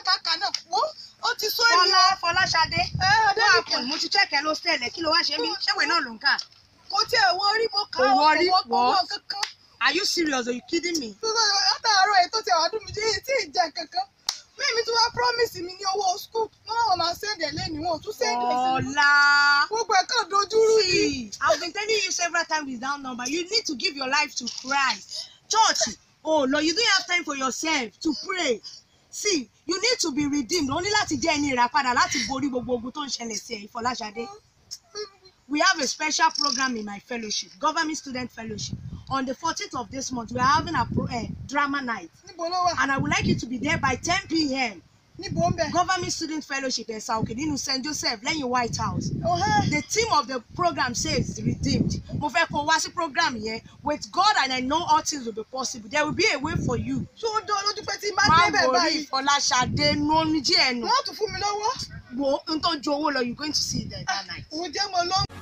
kàkà náà wo ó ti sọ èmi. Fọláṣadé. Adébíkẹ́ mo ti check ẹ ló stẹlẹ kí ló wá ṣe mí ṣéwé náà ló ń kà. kò tí ẹ wọ́n rí mo kà ó wọ́n kankan. Are you serious? Are you kidding me? látàárọ̀ ètò tí àwọn àdúgbò jẹ́ tí ì jẹ kankan mímí tí wọ́n promise mi ní owó school wọ́n máa sẹ́ndẹ̀ lẹ́nu wọn ò tún sẹ́ndẹ̀ sí mi. Ọlá. gbogbo ẹ̀ kàn dojúrú yìí. I've been telling you several times with that number. You need to give your life to Christ. Church, oh Lord, you don't have time for yourself to pray. See, you need to be redeemed. Only láti jẹ́ ẹni ìràpadà láti borí gbogbo ogun tó ń ṣẹlẹ̀ sí ẹ, Fọláṣadé. We have a special program in my fellowship, Government Student Fellowship. On the 14th of this month, we are having a drama night. And I would like you to be there by 10 p.m. Government Student Fellowship in South Nínú St. Joseph, lẹ́yìn White House. The theme of the program says redeemed. Mo fẹ́ kó wá sí program yẹn. With God and I know all things will be possible. There will be a way for you. Ṣé ó dán lójú pé tí máa débẹ̀ báyìí? Má worry, Fọláṣadé, no omi díẹ̀ nù. Wọ́n tún fún mi lọ́wọ́. Wo n tó ju owó lọ, you going to see it that night. Òun jẹ́ mo lọ.